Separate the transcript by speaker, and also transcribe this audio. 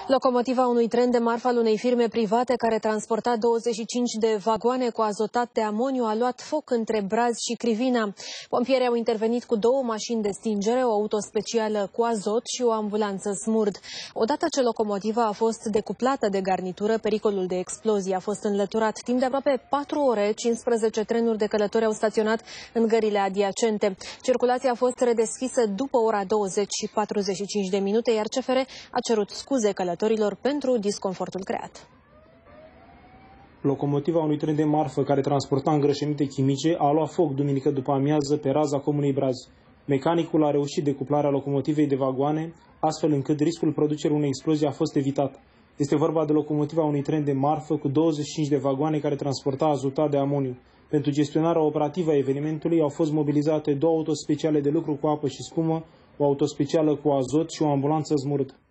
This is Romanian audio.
Speaker 1: Locomotiva unui tren de marfă al unei firme private care transporta 25 de vagoane cu azotat de amoniu a luat foc între Brazi și Crivina. Pompierii au intervenit cu 2 mașini de stingere, o auto specială cu azot și o ambulanță smurd. Odată ce locomotiva a fost decuplată de garnitură, pericolul de explozie a fost înlăturat. Timp de aproape 4 ore, 15 trenuri de călători au staționat în gările adiacente. Circulația a fost redeschisă după ora 20 și 45 de minute, iar CFR a cerut scuze călătorilor pentru disconfortul creat.
Speaker 2: Locomotiva unui tren de marfă care transporta îngrășăminte chimice a luat foc duminică după amiază pe raza comunei Brazi. Mecanicul a reușit decuplarea locomotivei de vagoane, astfel încât riscul producerii unei explozii a fost evitat. Este vorba de locomotiva unui tren de marfă cu 25 de vagoane care transporta azotat de amoniu. Pentru gestionarea operativă a evenimentului au fost mobilizate 2 auto speciale de lucru cu apă și spumă, o auto specială cu azot și o ambulanță smurd.